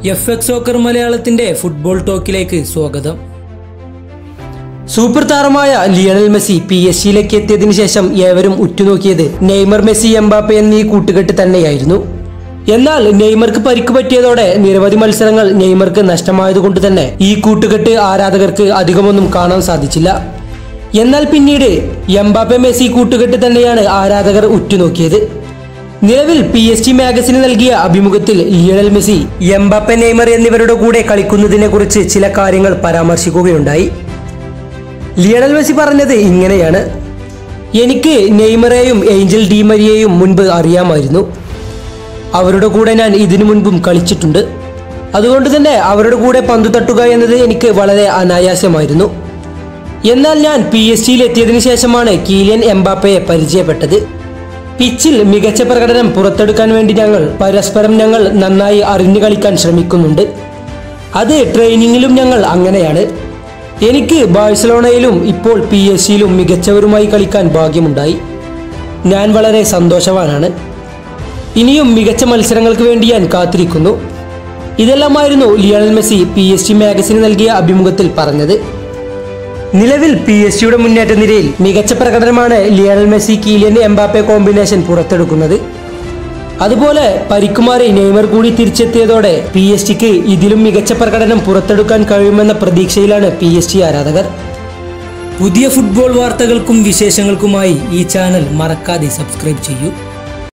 FX soccer മലയാളത്തിന്റെ football ടോക്കിലേക്ക് സ്വാഗതം. സൂപ്പർ താരമായ ലിയണൽ മെസ്സി PSG-യിലേക്ക് എത്തിയതിനു ശേഷം ഏവരും ഉറ്റുനോക്കിയത് നെയ്മർ, മെസ്സി, എംബാപ്പെ എന്നീ കൂട്ടുകെട്ട് തന്നെയായിരുന്നു. എന്നാൽ നെയ്മർക്ക് പരിക്ക് പറ്റിയതോടെ നിരവധി മത്സരങ്ങൾ നെയ്മർക്ക് നഷ്ടമായതുകൊണ്ട് തന്നെ ഈ കൂട്ടുകെട്ട് ആരാധകർക്ക് അധികമൊന്നും കാണാൻ സാധിച്ചില്ല. എന്നാൽ പിന്നീട് എംബാപ്പെ, മെസ്സി കൂട്ടുകെട്ട് തന്നെയാണ് ആരാധകർ ഉറ്റുനോക്കിയത്. നിലവിൽ PSG മാഗസിന് നൽകിയ അഭിമുഖത്തിൽ ലിയണൽ മെസ്സി എംബാപ്പെ, നെയ്മർ എന്നിവരുടെ കൂടെ കളിക്കുന്നതിനെ കുറിച്ച് ചില കാര്യങ്ങൾ പരാമർശിക്കുകയുണ്ടായി. ലിയണൽ മെസ്സി പറഞ്ഞത് ഇങ്ങനെയാണ്: എനിക്ക് നെയ്മറെയും ഏഞ്ചൽ ഡി മരിയയെയും മുൻപ് അറിയാമായിരുന്നു. അവരുടെ കൂടെ ഞാൻ ഇതിനു മുൻപും കളിച്ചിട്ടുണ്ട്. അതുകൊണ്ട് തന്നെ അവരുടെ കൂടെ പന്തു തട്ടുക എന്നത് എനിക്ക് വളരെ അനായാസമായിരുന്നു. എന്നാൽ ഞാൻ PSG-യിൽ എത്തിയതിനു ശേഷമാണ് കിലിയൻ എംബാപ്പയെ പരിചയപ്പെട്ടത്. പിച്ചിൽ മികച്ച പ്രകടനം പുറത്തെടുക്കാൻ വേണ്ടി ഞങ്ങൾ നന്നായി അറിഞ്ഞു കളിക്കാൻ ശ്രമിക്കുന്നുണ്ട്. അത് ട്രെയിനിങ്ങിലും ഞങ്ങൾ അങ്ങനെയാണ്. എനിക്ക് ബാഴ്സലോണയിലും ഇപ്പോൾ PSG-യിലും മികച്ചവരുമായി കളിക്കാൻ ഭാഗ്യമുണ്ടായി. ഞാൻ വളരെ സന്തോഷവാനാണ്. ഇനിയും മികച്ച മത്സരങ്ങൾക്ക് വേണ്ടി ഞാൻ കാത്തിരിക്കുന്നു. ഇതെല്ലാമായിരുന്നു ലിയണൽ മെസ്സി PSG മാഗസിന് നൽകിയ അഭിമുഖത്തിൽ പറഞ്ഞത്. നിലവിൽ PSG-യുടെ മുന്നേറ്റ നിരയിൽ മികച്ച പ്രകടനമാണ് Lionel Messi, Kylian Mbappe combination പുറത്തെടുക്കുന്നത്. അതുപോലെ പരിക്കുമാറി നെയ്മർ കൂടി തിരിച്ചെത്തിയതോടെ PSG-ക്ക് ഇതിലും മികച്ച പ്രകടനം പുറത്തെടുക്കാൻ കഴിയുമെന്ന പ്രതീക്ഷയിലാണ് PSG ആരാധകർ. പുതിയ ഫുട്ബോൾ വാർത്തകൾക്കും വിശേഷങ്ങൾക്കുമായി ഈ ചാനൽ മറക്കാതെ സബ്സ്ക്രൈബ് ചെയ്യൂ.